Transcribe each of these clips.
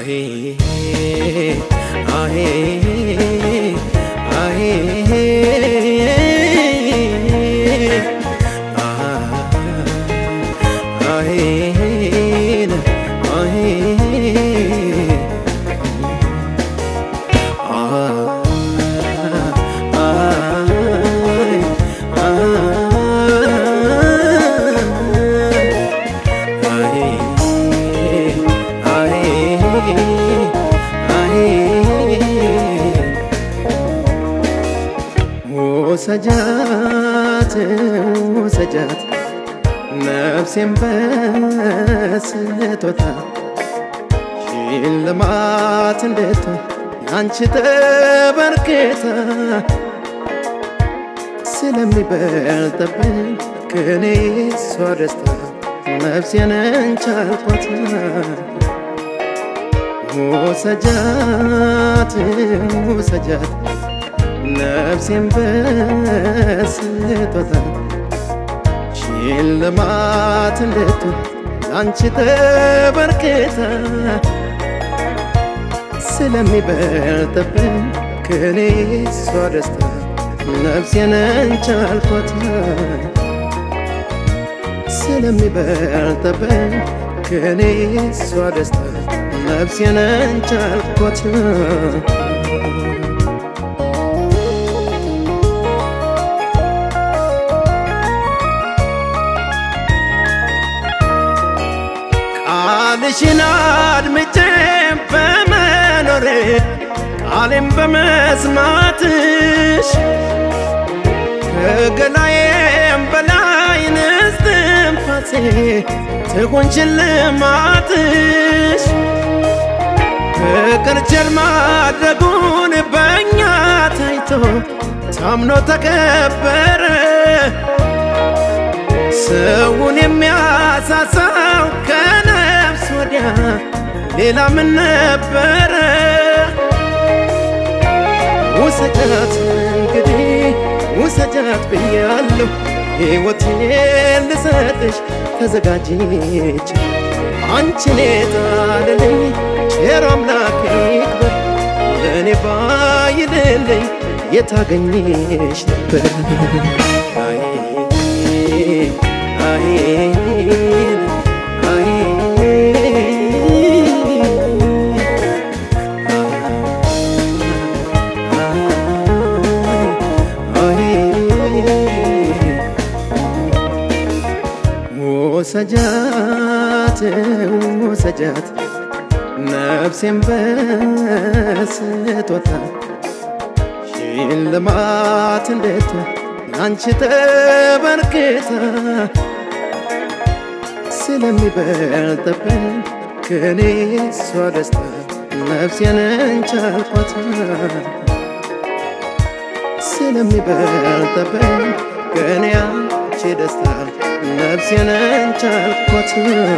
وسجات وسجات نفسي بس توتا شيل ما تندتو አንቺ ተበርክታ ስለሚበልጥብኝ ከኔ እሷ ደስታ ነፍሴን እንቻልኳት ወሰጃት ወሰጃት ነፍሴን በስጦታ ሽልማት እንድትሆን አንቺ ተበርክታ ስለሚበልጥብኝ ከኔ እሷ ደስታ ነፍሴን እንቻልኳት ስለሚበልጥብኝ ከኔ እሷ ደስታ ነፍሴን እንቻልኳት ቃልሽን አድምጬ በመኖሬ ቃሌን በመስማትሽ ከገላዬም በላይ እስትንፋሴ ትሁን ሽልማትሽ ፍቅር ቸር ማድረጉን በእኛ ታይቶ ታምኖ ተከበረ ሰውን የሚያሳሳው ከነፍስ ወዲያ ሌላ ምን ነበረ ውሰጃት እንግዲህ ውሰጃት ብያለሁ ሕይወቴን ልሰጥሽ ተዘጋጅቼ አንቺን የጣለልኝ ቸር አምላክ ይክበር ለእኔ ባይልልኝ የታገኝሽ ነበር وسجات وسجات نفسي بسطوتا ሽልማት እንድትሆን አንቺ ተበርክታ ስለሚበልጥብኝ ከኔ እሷ ደስታ ነፍሴን እንቻልኳት ስለሚበልጥብኝ ከኔ አንቺ ደስታ ነፍሴን እንቻልኳት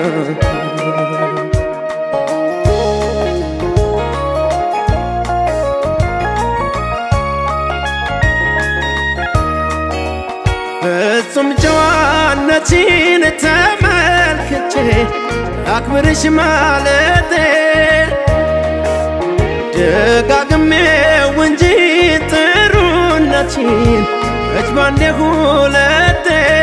ፍጹም ጨዋነትሽን ተመልክቼ አክብርሽ ማለቴ ደጋግሜው እንጂ ጥሩነትሽን መች ባንዴ ሁለቴ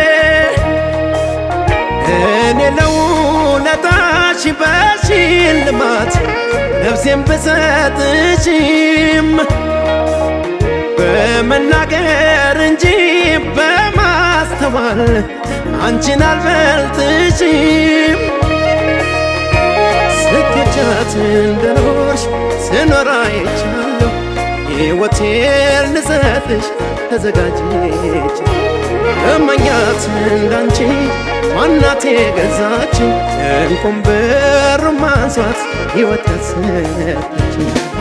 እኔ ለውለታሽ በሽልማት ነፍሴን ብሰጥሽም በመናገር እንጂ በማስተዋል አንቺን አልበልጥሽም ስትቻት እንደኖርሽ ስኖር አይቻለሁ ሕይወቴን ልሰጥሽ ተዘጋጅቼ እመኛት እንዳንቺ ማናት የገዛችኝ እንቁም ብር ማንሷት ሕይወት ያሰጠችኝ